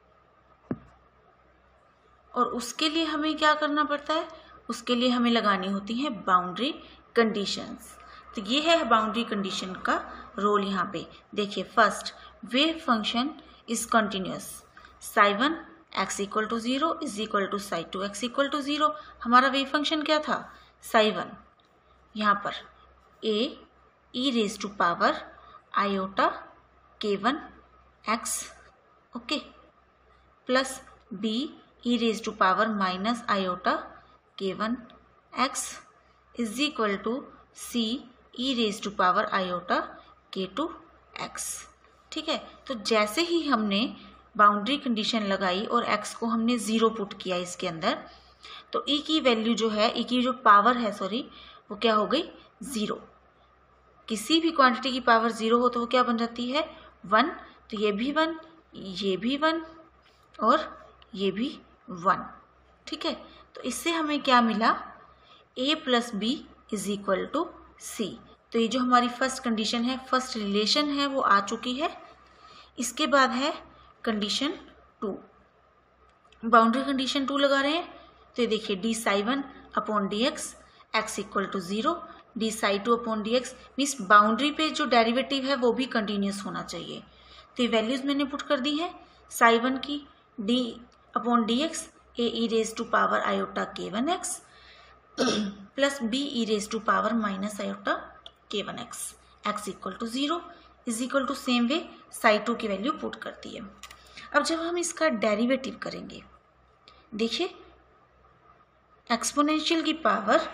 और उसके लिए हमें क्या करना पड़ता है, उसके लिए हमें लगानी होती है बाउंड्री कंडीशंस। तो ये है बाउंड्री कंडीशन का रोल यहाँ पे। देखिए first, wave function is continuous, psi one x equal to zero is equal to psi two x equal to zero. हमारा वेव फंक्शन क्या था, साई वन, यहाँ पर a E raise to power iota के one x, okay, plus B E raise to power minus iota के one x is equal to C E raise to power iota के टू एक्स। ठीक है, तो जैसे ही हमने बाउंड्री कंडीशन लगाई और x को हमने ज़ीरो पुट किया इसके अंदर, तो e की वैल्यू जो है, e की जो पावर है सॉरी, वो क्या हो गई, ज़ीरो। किसी भी क्वांटिटी की पावर ज़ीरो हो तो वो क्या बन जाती है, वन। तो ये भी वन, ये भी वन और ये भी वन। ठीक है, तो इससे हमें क्या मिला, a plus B is equal to सी। तो ये जो हमारी फर्स्ट कंडीशन है, फर्स्ट रिलेशन है, वो आ चुकी है। इसके बाद है condition two, boundary condition two लगा रहे हैं। तो ये देखिए d psi one upon D x x equal to zero, d psi two upon D x means boundary पे जो डेरिवेटिव है वो भी कंटिन्यूस होना चाहिए। तो ये वैल्यूज़ मैंने पुट कर दी है, साई वन की d upon D x a E raise to power iota के one x plus B E raise to power minus iota के one x x equal to zero is equal to same way psi two की वैल्यू पुट करती है। अब जब हम इसका डेरिवेटिव करेंगे, देखिए एक्सपोनेंशियल की पावर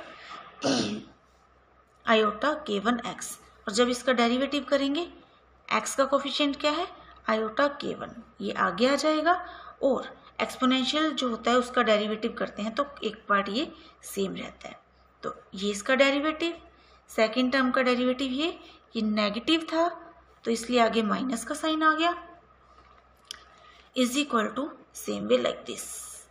आयोटा के वन एक्स, और जब इसका डेरिवेटिव करेंगे एक्स का कोफिशिएंट क्या है आयोटा के वन, ये आगे आ जाएगा, और एक्सपोनेंशियल जो होता है उसका डेरिवेटिव करते हैं तो एक पार्ट ये सेम रहता है। तो ये इसका डेरिवेटिव, सेकंड टर्म का डेरिवेटिव ये ये नेगेटिव था तो इसलिए आगे माइनस का साइन आ गया, is equal to same way like this.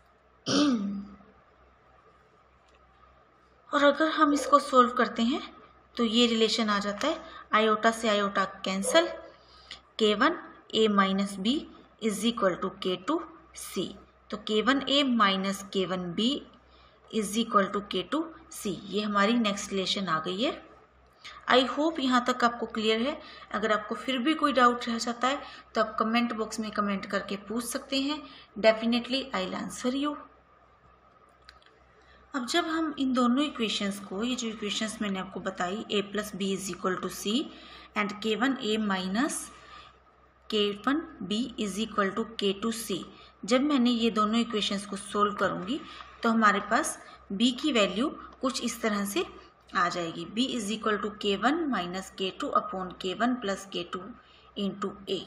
और अगर हम इसको सोल्व करते हैं तो ये रिलेशन आ जाता है, आयोटा से iota cancel, k one A minus b is equal to के टू सी, तो के वन ए माइनस के one B is equal to के टू सी, ये हमारी नेक्स्ट रिलेशन आ गई है। आई होप यहाँ तक आपको क्लियर है। अगर आपको फिर भी कोई डाउट रह जाता है तो आप कमेंट बॉक्स में कमेंट करके पूछ सकते हैं, definitely I will answer you. अब जब हम इन दोनों इक्वेशंस को, ये जो इक्वेशंस मैंने आपको बताई a plus B is equal to c and k one A minus के one B is equal to के टू सी, जब मैंने ये दोनों इक्वेशंस को सोल्व करूँगी तो हमारे पास b की वैल्यू कुछ इस तरह से आ जाएगी, b इज इक्वल टू के वन माइनस के टू अपॉन के वन प्लस के टू इंटू ए,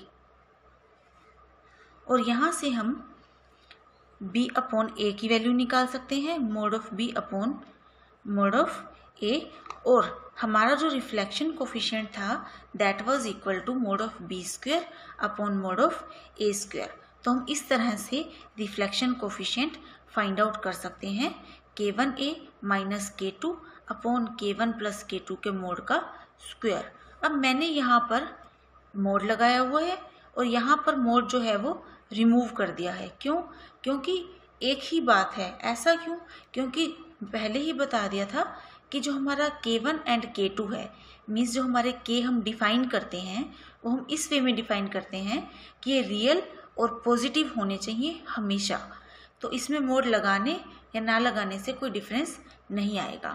और यहाँ से हम b अपॉन ए की वैल्यू निकाल सकते हैं, mod of b upon mod of a, और हमारा जो रिफ्लेक्शन कोफिशिएंट था that was equal to mod of b square upon mod of a square. तो हम इस तरह से रिफ्लेक्शन कोफिशिएंट फाइंड आउट कर सकते हैं, के वन ए माइनस के टू अपॉन के वन प्लस के टू के मोड का स्क्वायर। अब मैंने यहाँ पर मोड लगाया हुआ है और यहाँ पर मोड जो है वो रिमूव कर दिया है, क्यों? क्योंकि एक ही बात है। ऐसा क्यों? क्योंकि पहले ही बता दिया था कि जो हमारा k one and k two है, मीन्स जो हमारे के हम डिफाइन करते हैं वो हम इस वे में डिफाइन करते हैं कि ये रियल और पॉजिटिव होने चाहिए हमेशा, तो इसमें मोड लगाने या ना लगाने से कोई डिफरेंस नहीं आएगा।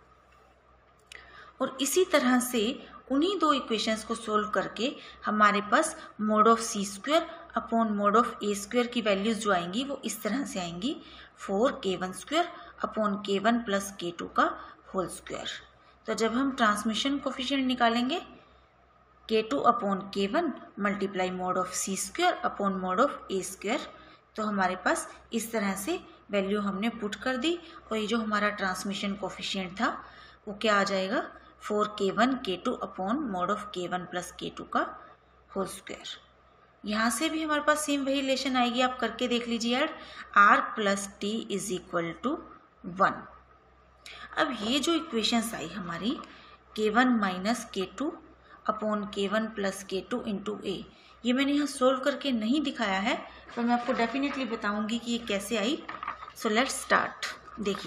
और इसी तरह से उन्हीं दो इक्वेशंस को सोल्व करके हमारे पास mod of C square upon mod of A square की वैल्यूज जो आएंगी वो इस तरह से आएंगी, फोर के वन स्क्वायर अपॉन के वन प्लस के टू का होल स्क्वायर। तो जब हम ट्रांसमिशन कोफिशिएंट निकालेंगे के टू अपॉन के one multiply mod of C square upon mod of A square, तो हमारे पास इस तरह से वैल्यू हमने पुट कर दी, और ये जो हमारा ट्रांसमिशन कोफिशिएंट था वो क्या आ जाएगा, फोर के one K two upon mod of K one plus के टू का होल स्क्वायर। यहाँ से भी हमारे पास सेम वही रिलेशन आएगी, आप करके देख लीजिए add, R plus T is equal to one. अब ये जो इक्वेशंस आई हमारी के वन माइनस के टू अपॉन के वन प्लस के टू इंटू ए, ये मैंने यहाँ सोल्व करके नहीं दिखाया है, पर मैं आपको डेफिनेटली बताऊंगी कि ये कैसे आई। So let's start. देखिए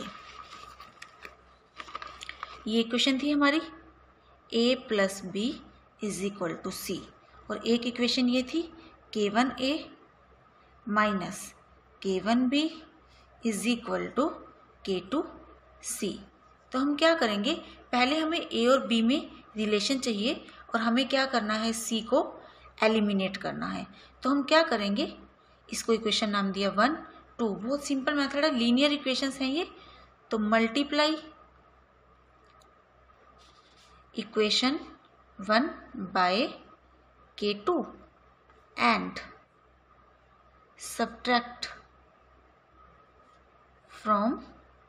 ये इक्वेशन थी हमारी a plus B is equal to C, और एक इक्वेशन ये थी के वन ए माइनस के one B is equal to के टू सी। तो हम क्या करेंगे, पहले हमें a और b में रिलेशन चाहिए और हमें क्या करना है, c को एलिमिनेट करना है। तो हम क्या करेंगे, इसको इक्वेशन नाम दिया वन टू, बहुत सिंपल मेथड है, लीनियर इक्वेशंस हैं ये। तो multiply equation one by K two and subtract from,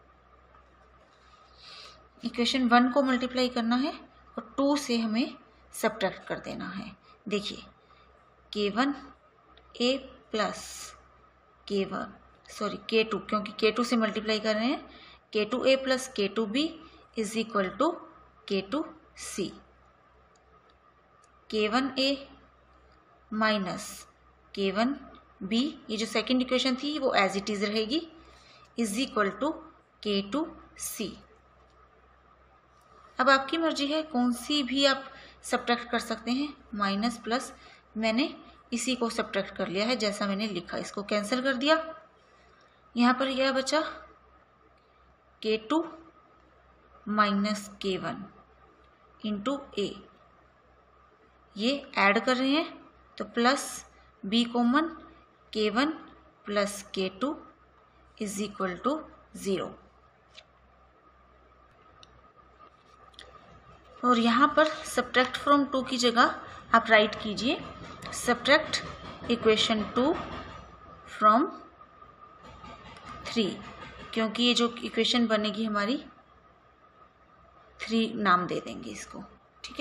equation one को मल्टीप्लाई करना है और टू से हमें सब्ट्रैक्ट कर देना है। देखिए K one A plus K one sorry K two, क्योंकि के टू से मल्टीप्लाई कर रहे हैं, के टू ए प्लस के two B is equal to के टू सी, के वन ए माइनस के वन बी, ये जो सेकेंड इक्वेशन थी वो एज इट इज रहेगी, इज इक्वल टू के टू सी। अब आपकी मर्जी है कौन सी भी आप सब्ट्रैक्ट कर सकते हैं, माइनस प्लस मैंने इसी को सब्ट्रैक्ट कर लिया है जैसा मैंने लिखा, इसको कैंसिल कर दिया। यहाँ पर यह बचा के टू माइनस के वन इंटू ए, ये ऐड कर रहे हैं तो plus B common, K one plus के two is equal to zero. और यहाँ पर सब्ट्रैक्ट फ्रॉम टू की जगह आप राइट कीजिए subtract equation two from three, क्योंकि ये जो इक्वेशन बनेगी हमारी थ्री नाम दे देंगे इसको, ठीक है।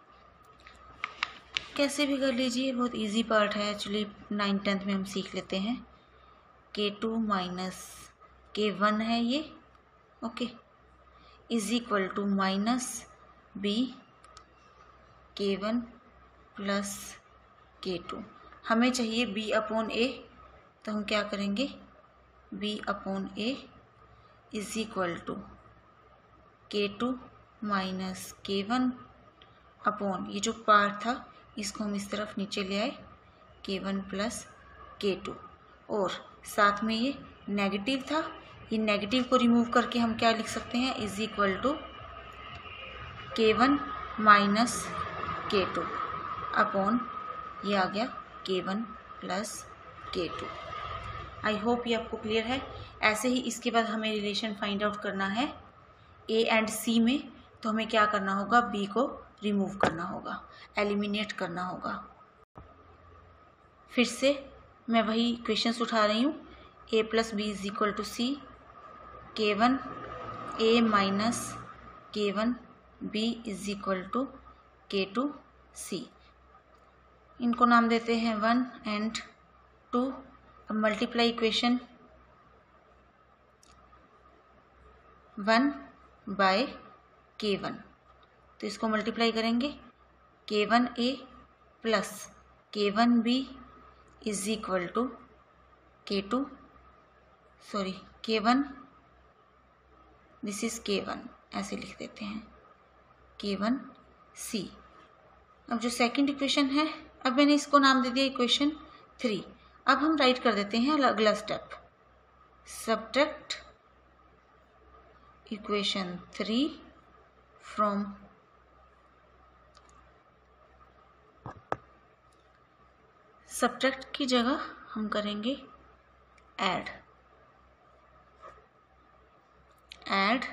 कैसे भी कर लीजिए, बहुत इजी पार्ट है एक्चुअली, नाइन टेंथ में हम सीख लेते हैं। के टू माइनस के वन है ये, okay, is equal to minus B K one plus के टू। हमें चाहिए बी अपॉन ए, तो हम क्या करेंगे, B upon A is equal to के टू माइनस के वन अपॉन, ये जो पार्ट था इसको हम इस तरफ नीचे ले आए, के वन प्लस के टू, और साथ में ये नेगेटिव था, ये नेगेटिव को रिमूव करके हम क्या लिख सकते हैं, इज इक्वल टू के वन माइनस के टू अपॉन, ये आ गया के वन प्लस के टू। आई होप ये आपको क्लियर है। ऐसे ही इसके बाद हमें रिलेशन फाइंड आउट करना है ए एंड सी में, तो हमें क्या करना होगा, बी को रिमूव करना होगा, एलिमिनेट करना होगा। फिर से मैं वही इक्वेशंस उठा रही हूँ, A plus B is equal to C, K one A minus के one B is equal to के टू सी। इनको नाम देते हैं वन एंड टू। अब multiply equation one by K one, तो इसको मल्टीप्लाई करेंगे, K one A plus K one B is equal to के two, sorry K one, this is के वन, ऐसे लिख देते हैं, के वन सी। अब जो सेकंड इक्वेशन है, अब मैंने इसको नाम दे दिया इक्वेशन थ्री। अब हम राइट कर देते हैं अगला step, subtract equation three from subtract की जगह हम करेंगे ऐड, ऐड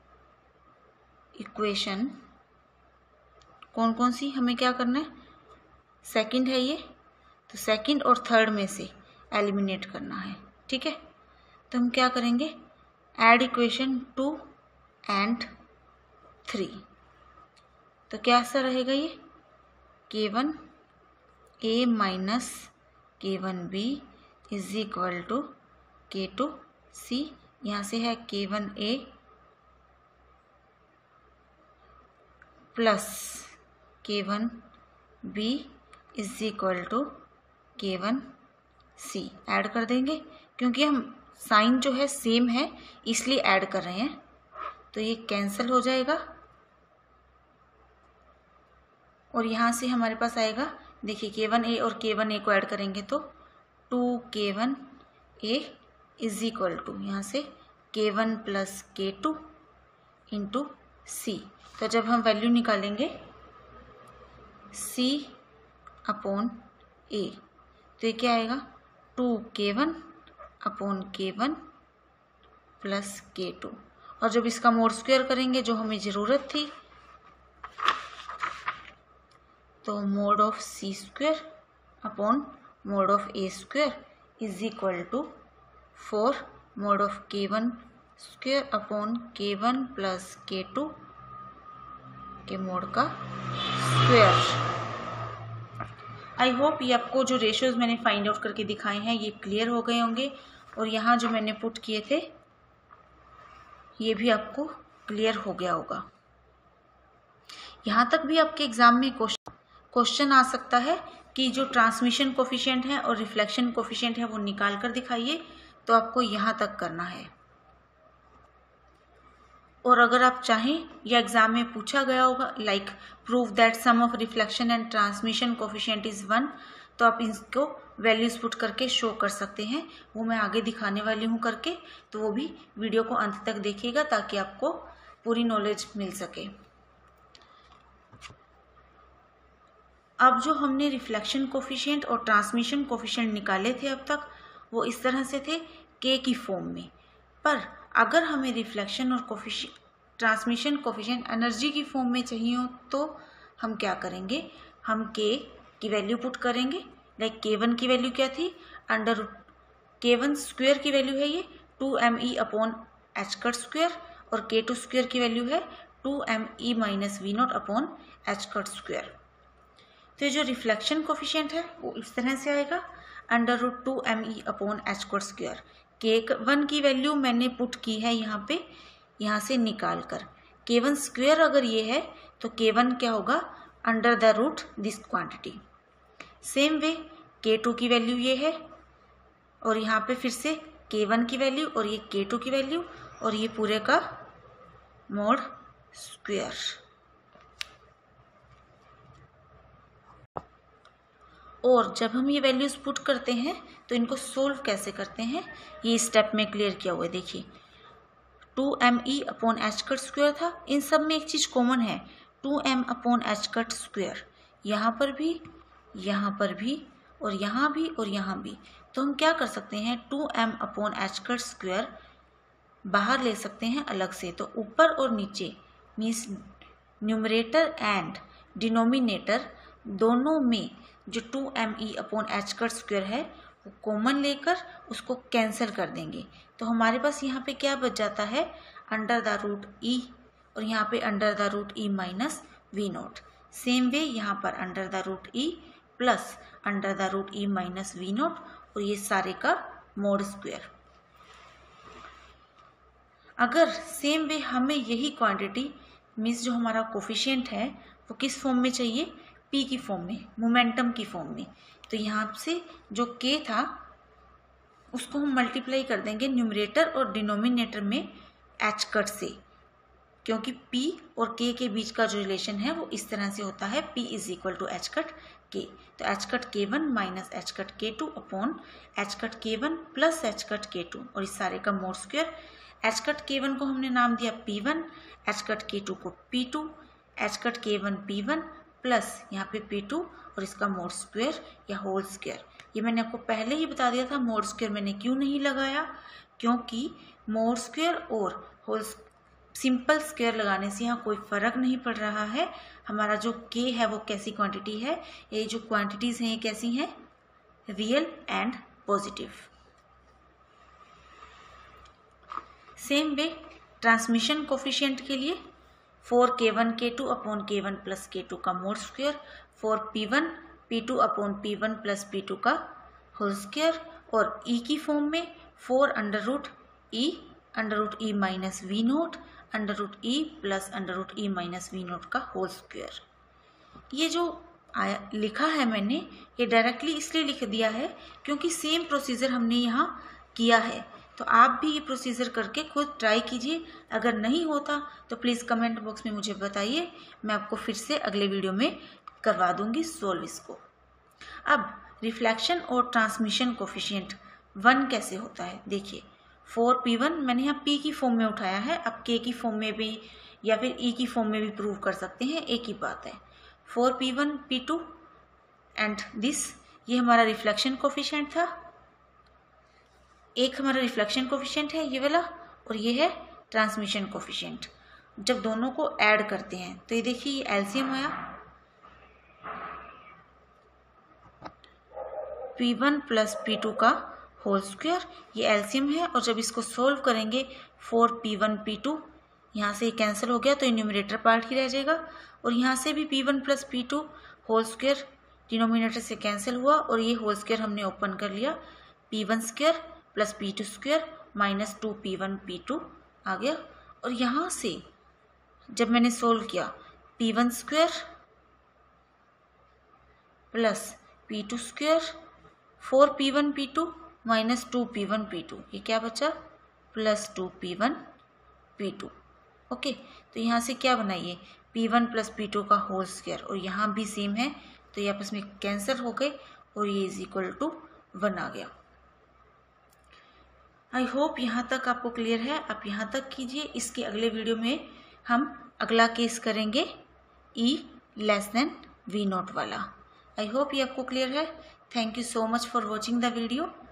इक्वेशन कौन कौन सी हमें क्या करना है, सेकंड है ये, तो सेकंड और थर्ड में से एलिमिनेट करना है, ठीक है। तो हम क्या करेंगे, add equation two and three, तो क्या सा रहेगा ये, के वन ए माइनस के one B is equal to के टू सी। यहाँ से है K one A plus K one B is equal to के वन सी। ऐड कर देंगे, क्योंकि हम साइन जो है सेम है इसलिए ऐड कर रहे हैं, तो ये कैंसिल हो जाएगा और यहाँ से हमारे पास आएगा, देखिए के वन ए और के वन ए को ऐड करेंगे तो टू के one A is equal to, यहाँ से के वन प्लस के टू इंटू सी। तो जब हम वैल्यू निकालेंगे सी अपॉन ए, तो ये क्या आएगा, टू के वन अपॉन के वन प्लस के टू, और जब इसका मोड स्क्वायर करेंगे जो हमें ज़रूरत थी, तो mod of C square upon mod of A square is equal to four mod of K one square upon के वन प्लस के टू के मोड का स्क्वायर। आई होप ये आपको जो रेशियोज मैंने फाइंड आउट करके दिखाए हैं ये क्लियर हो गए होंगे, और यहाँ जो मैंने पुट किए थे ये भी आपको क्लियर हो गया होगा। यहाँ तक भी आपके एग्जाम में क्वेश्चन आ सकता है कि जो ट्रांसमिशन कोफिशिएंट है और रिफ्लेक्शन कोफिशिएंट है वो निकाल कर दिखाइए, तो आपको यहाँ तक करना है। और अगर आप चाहें या एग्जाम में पूछा गया होगा like prove that sum of reflection and transmission coefficient is one, तो आप इसको वैल्यूज पुट करके शो कर सकते हैं। वो मैं आगे दिखाने वाली हूँ करके, तो वो भी वीडियो को अंत तक देखिएगा ताकि आपको पूरी नॉलेज मिल सके। अब जो हमने रिफ्लेक्शन कोफिशिएंट और ट्रांसमिशन कोफिशिएंट निकाले थे अब तक, वो इस तरह से थे के की फॉर्म में। पर अगर हमें रिफ्लेक्शन और कोफिशिएंट ट्रांसमिशन कोफिशिएंट एनर्जी की फॉर्म में चाहिए हो तो हम क्या करेंगे, हम के की वैल्यू पुट करेंगे। लाइक के वन की वैल्यू क्या थी, अंडर के वन स्क्वेयर की वैल्यू है ये two M E upon H cut square, और के टू स्क्वेयर की वैल्यू है two M E minus V naught upon H cut square. तो ये जो रिफ्लेक्शन कोफिशिएंट है वो इस तरह से आएगा, under root two M E upon H cut square. K one की वैल्यू मैंने पुट की है यहाँ पे, यहाँ से निकाल कर। के वन स्क्वेयर अगर ये है तो के वन क्या होगा, under the root this quantity. Same way K two की वैल्यू ये है, और यहाँ पे फिर से के वन की वैल्यू और ये के टू की वैल्यू, और ये पूरे का मोड स्क्वेयर। और जब हम ये वैल्यूज पुट करते हैं तो इनको सोल्व कैसे करते हैं, ये स्टेप में क्लियर किया हुआ है। देखिए two M E upon H cut square था, इन सब में एक चीज़ कॉमन है, two M upon H cut square. यहाँ पर भी, यहाँ पर भी, और यहाँ भी, और यहाँ भी। तो हम क्या कर सकते हैं, two M upon H cut square बाहर ले सकते हैं अलग से। तो ऊपर और नीचे मीन्स न्यूमरेटर एंड डिनोमिनेटर दोनों में जो two M E upon H cut square है वो कॉमन लेकर उसको कैंसिल कर देंगे। तो हमारे पास यहाँ पे क्या बच जाता है, अंडर द रूट ई, और यहाँ पे under the root E minus V naught. Same way यहाँ पर under the root E plus under the root E minus V naught, और ये सारे का मोड स्क्वेयर। अगर सेम वे हमें यही क्वांटिटी मीन्स जो हमारा कोफिशिएंट है वो किस फॉर्म में चाहिए, पी की फॉर्म में, मोमेंटम की फॉर्म में, तो यहाँ से जो के था उसको हम मल्टीप्लाई कर देंगे न्यूमरेटर और डिनोमिनेटर में एच कट से, क्योंकि पी और के के बीच का जो रिलेशन है वो इस तरह से होता है, P is equal to H cut K. तो एच कट के वन माइनस एच कट के टू अपॉन एच कट के वन प्लस एच कट के टू, और इस सारे का मोड स्क्वेयर। एच कट के वन को हमने नाम दिया पी वन, एच कट के टू को पी टू, एच कट के वन पी वन प्लस यहाँ पे पी टू और इसका मोड स्क्वेयर या होल स्क्वेयर। ये मैंने आपको पहले ही बता दिया था मोड स्क्वेयर मैंने क्यों नहीं लगाया, क्योंकि मोड स्क्वेयर और होल सिंपल स्क्वेयर लगाने से यहाँ कोई फर्क नहीं पड़ रहा है। हमारा जो के है वो कैसी क्वांटिटी है, ये जो क्वांटिटीज हैं ये कैसी हैं, real and positive. Same way transmission coefficient के लिए फोर के वन के टू अपॉन के वन प्लस के टू का mod square, four P one P two upon P one plus P two का होल स्क्वेयर, और ई की फॉर्म में four under root E under root E minus V naught under root E plus under root E minus V naught का होल स्क्वेयर। ये जो आया लिखा है मैंने ये डायरेक्टली इसलिए लिख दिया है क्योंकि सेम प्रोसीजर हमने यहाँ किया है। तो आप भी ये प्रोसीजर करके खुद ट्राई कीजिए, अगर नहीं होता तो प्लीज़ कमेंट बॉक्स में मुझे बताइए, मैं आपको फिर से अगले वीडियो में करवा दूंगी सोल्व इसको। अब रिफ्लेक्शन और ट्रांसमिशन कोफिशिएंट वन कैसे होता है, देखिए फोर पी वन मैंने यहाँ पी की फॉर्म में उठाया है, अब के की फॉर्म में भी या फिर ई की फॉर्म में भी प्रूव कर सकते हैं, एक ही बात है। Four P one P two and this ये हमारा रिफ्लेक्शन कोफिशिएंट था, एक हमारा रिफ्लेक्शन कोफिशिएंट है ये वाला, और ये है ट्रांसमिशन कोफिशिएंट। जब दोनों को ऐड करते हैं तो ये देखिए ये एलसीएम आया P one plus P two का होल स्क्वायर, ये एलसीएम है। और जब इसको सोल्व करेंगे four P one P two यहाँ से कैंसिल हो गया तो ये न्यूमरेटर पार्ट ही रह जाएगा, और यहाँ से भी P one plus P two whole square denominator से कैंसिल हुआ, और ये होल स्क्वायर हमने ओपन कर लिया, P one square plus P two square minus two P one P two आ गया। और यहाँ से जब मैंने सोल्व किया P one square plus P two square four P one P two minus two P one P two, ये क्या बचा plus two P one P two. Okay, तो यहाँ से क्या बनाइए P one plus P two का होल स्क्वायर, और यहाँ भी सेम है तो ये आपस में कैंसिल हो गए, और ये इज इक्वल टू वन आ गया। आई होप यहाँ तक आपको क्लियर है, आप यहाँ तक कीजिए। इसके अगले वीडियो में हम अगला केस करेंगे E less than V naught वाला। आई होप ये आपको क्लियर है। Thank you so much for watching the video.